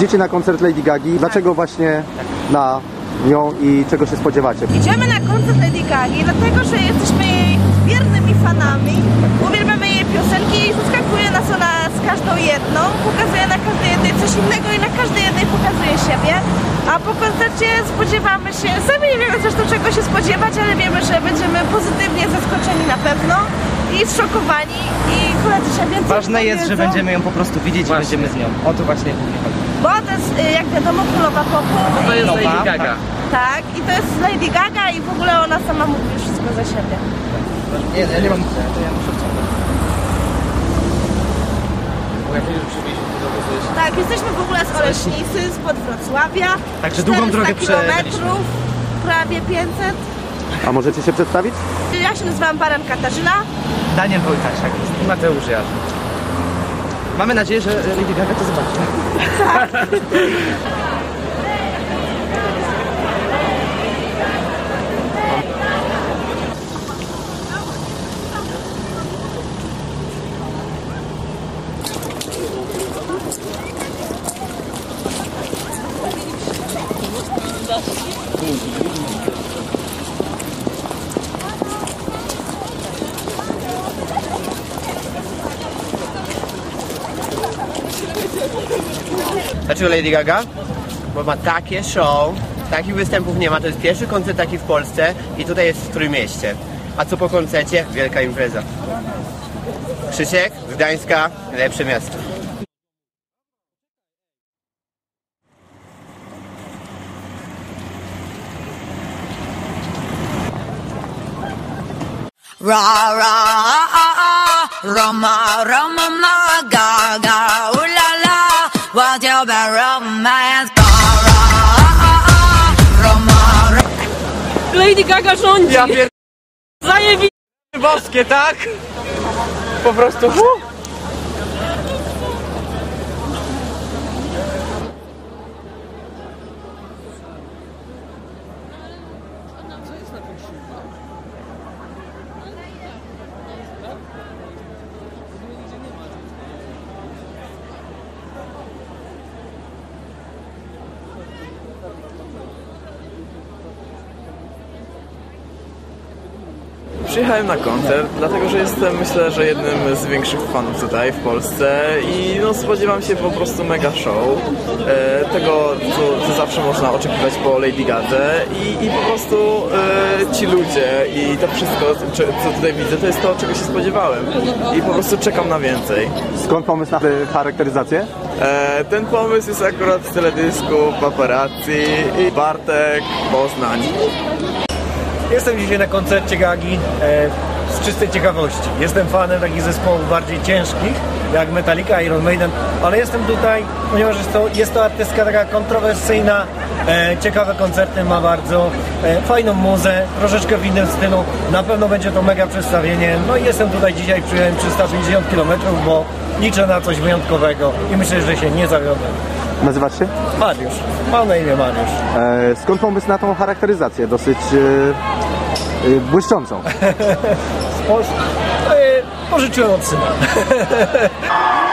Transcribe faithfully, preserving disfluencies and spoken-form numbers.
Idziecie na koncert Lady Gagi. Dlaczego właśnie na nią i czego się spodziewacie? Idziemy na koncert Lady Gagi, dlatego że jesteśmy jej wiernymi fanami. Uwielbiamy jej piosenki i zaskakuje nas ona z każdą jedną. Pokazuje na każdej jednej coś innego i na każdej jednej pokazuje siebie. A po koncercie spodziewamy się, sami nie wiemy zresztą czego się spodziewać, ale wiemy, że będziemy pozytywnie zaskoczeni na pewno i zszokowani i koledzy się więcej Ważne jest, powiedzą. że będziemy ją po prostu widzieć i będziemy z nią. O to właśnie głównie chodzi. Bo to jest, y, jak wiadomo, królowa popu. To jest i... Lady Gaga. Tak, i to jest Lady Gaga i w ogóle ona sama mówi wszystko za siebie. Nie, ja nie mam... To ja muszę wciągnąć. Tak, jesteśmy w ogóle z Oleśnicy, spod Wrocławia. Także długą drogę kilometrów, prawie pięćset. A możecie się przedstawić? Ja się nazywam Baran Katarzyna. Daniel Wojtasiak i Mateusz Jarz. Mamy nadzieję, że Lady Gaga to zobaczy. Dlaczego Lady Gaga? Bo ma takie show, takich występów nie ma, to jest pierwszy koncert taki w Polsce i tutaj jest w Trójmieście. A co po koncercie? Wielka impreza. Krzysiek z Gdańska, lepsze miasto. Ra ra Roma Roma ma ga ga ooh la la what's your bad romance ra Roma Lady Gaga rządzi! Ja pier... Zajebi... boskie, tak? Po prostu... Uh. Przyjechałem na koncert, dlatego że jestem, myślę, że jednym z większych fanów tutaj w Polsce i no, spodziewam się po prostu mega show, e, tego co, co zawsze można oczekiwać po Lady Gadze i, i po prostu e, ci ludzie i to wszystko, co, co tutaj widzę, to jest to, czego się spodziewałem i po prostu czekam na więcej. Skąd pomysł na charakteryzację? E, ten pomysł jest akurat z teledysku Paparazzi i Bartek, Poznań. Jestem dzisiaj na koncercie Gagi e, z czystej ciekawości. Jestem fanem takich zespołów bardziej ciężkich, jak Metallica, Iron Maiden, ale jestem tutaj, ponieważ jest to, jest to artystka taka kontrowersyjna, e, ciekawe koncerty ma bardzo, e, fajną muzę, troszeczkę w innym stylu, na pewno będzie to mega przedstawienie. No i jestem tutaj dzisiaj, przyjechałem trzysta pięćdziesiąt kilometrów, bo liczę na coś wyjątkowego i myślę, że się nie zawiodę. Nazywasz się? Mariusz, mam na imię Mariusz. E, skąd pomysł na tą charakteryzację? Dosyć e, e, błyszczącą. e, pożyczyłem od syna.